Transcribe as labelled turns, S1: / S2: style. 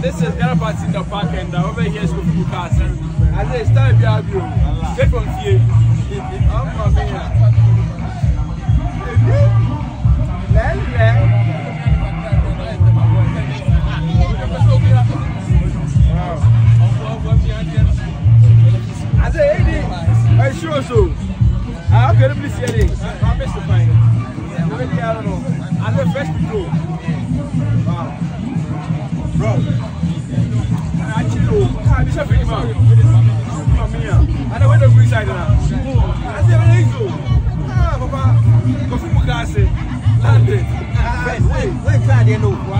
S1: This is Ghana Pito in the park and over here is Kofi Bukasi. And they start to be straight from here. I'm from here. I say, hey, I sure so. How can you see it? I'm Mr. Fine. I don't know. I'm the first people. Wow. Bro. Actually, I'm just a big man. I know where the green side now. I say, where you go? Ah, Papa. Kofi Bukasi. Landed.
S2: Wait, try to know.